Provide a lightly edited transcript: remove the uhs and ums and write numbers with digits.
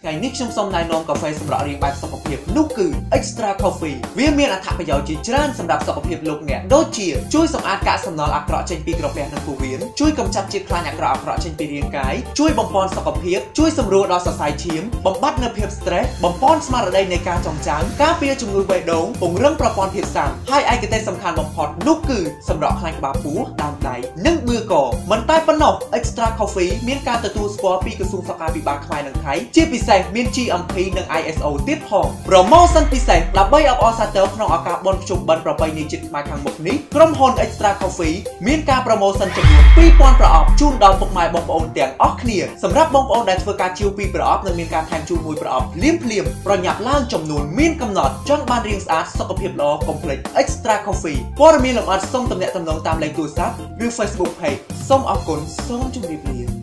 ថ្ងៃនេះខ្ញុំសូមណែនាំកាហ្វេសម្រាប់រៀងបែបសុខភាពនោះគឺ Xtra Coffee វាមានអត្ថប្រយោជន៍ជាច្រើនសម្រាប់សុខភាពលោកអ្នកដូចជាជួយសម្អាតកាកសំណល់អាក្រក់ចេញពីក្រពះនិងពោះវៀនជួយកម្ចាត់ជាតិខ្លាញ់អាក្រក់ចេញពីរាងកាយជួយបំពេញសុខភាពជួយសម្រួលដល់សរសៃឈាមបំបត្តិនូវភាព stress បំពេញស្មារតីនៃការចងចាំការពារជំងឺបេះដូងពង្រឹងប្រព័ន្ធភាពស៊ាំហើយឯកទេសសំខាន់បំផុតនោះគឺសម្រក់ខ្លាញ់ក្បាលពោះដើមដៃនិងបឿកមិនតែប៉ុណ្ណោះ Xtra Coffee មានការទទួលស្គាល់ពីក្រសួងសុខាភិបាលខ្មែរនិងថៃជាពិសេសមាន GMP និង ISO ទៀតផងប្រូម៉ូសិនពិសេសដើម្បីអបអរសាទរក្នុងឱកាសបុណ្យភ្ជុំបិណ្ឌប្រពៃណីជាតិខ្មែរខាងមុខនេះក្រុមហ៊ុន Xtra Coffee មានការប្រូម៉ូសិនចំនួន 2000 ប្រអប់ជូនដល់ពុកម៉ែបងប្អូនទាំងអស់គ្នាសម្រាប់បងប្អូនដែលធ្វើការជាវ2ប្រអប់និងមានការថែមជូន1ប្រអប់ភ្លាមប្រញាប់ឡើងចំនួនមានកំណត់ចង់បានរាងស្អាតសុខភាពល្អកុំភ្លេច Xtra Coffee ព័ត៌មានលម្អិតសូមទំនាក់ទំនងតាមលេខទូរស័ព្ទឬ Facebook Page សូមអរគុណសូមជម្រាបលា